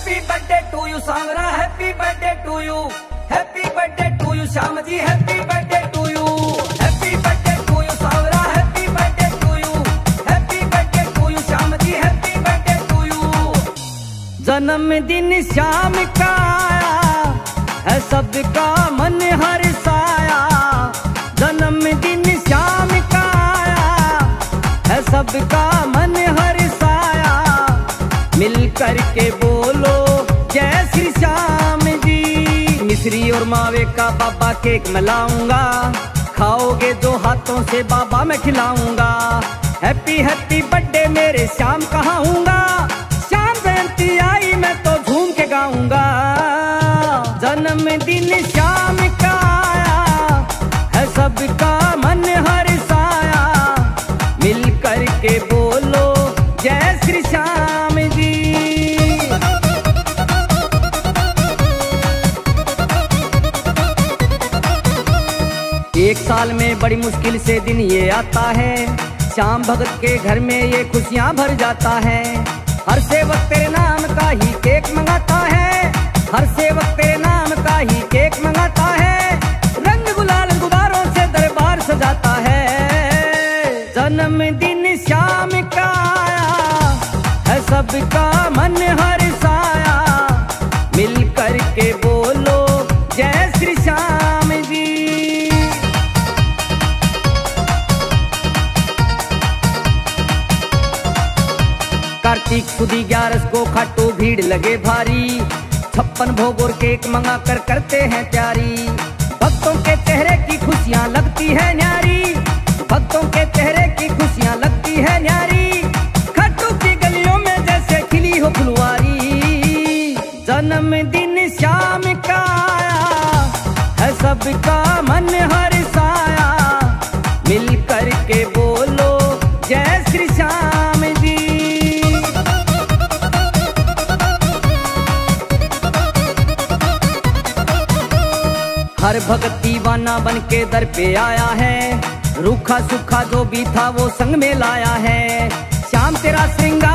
Happy birthday to you Sanwara, happy birthday to you, happy birthday to you Shyam ji, happy birthday to you, happy birthday to you Sanwara, happy birthday to you, happy birthday to you Shyam ji, happy birthday to you. जन्मदिन श्याम का है सबका मन हर्षाया, जन्मदिन श्याम का है सबका मन हर्षाया, मिल करके बोलो जय श्री श्याम जी। मिश्री और मावे का बाबा केक मैं लाऊंगा, खाओगे जो हाथों से बाबा मैं खिलाऊंगा। हैप्पी हैप्पी बर्थडे मेरे श्याम कहाऊंगा, श्याम जयंती आई मैं तो झूम के गाऊंगा। जन्मदिन श्याम का है सबका मन हर्षाया, मिल करके बोलो जय श्री श्याम जी। एक साल में बड़ी मुश्किल से दिन ये आता है, श्याम भगत के घर में ये खुशियां भर जाता है। हर सेवक तेरे नाम का ही केक मंगाता है, हर सेवक तेरे नाम का ही केक मंगाता है, रंग गुलाल गुब्बारों से दरबार सजाता है। जन्मदिन श्याम का है सबका मन हर्षाया, मिल करके बोलो जय श्री श्याम जी। कार्तिक सुदी 11 को खाटू भीड़ लगे भारी, 56 भोग और केक मंगा कर करते हैं तैयारी। भक्तों के चेहरे की खुशियां लगती है न्यारी, भक्तों के चेहरे की खुशियां लगती है न्यारी, खाटू की गलियों में जैसे खिली हो फुलवारी। जन्मदिन श्याम का है सबका मन हर्षाया, मिल करके बोलो जय श्री श्याम जी। हर भगत दीवाना बन के दर पे आया है, रूखा सूखा जो भी था वो संग में लाया है। श्याम तेरा श्रृंगार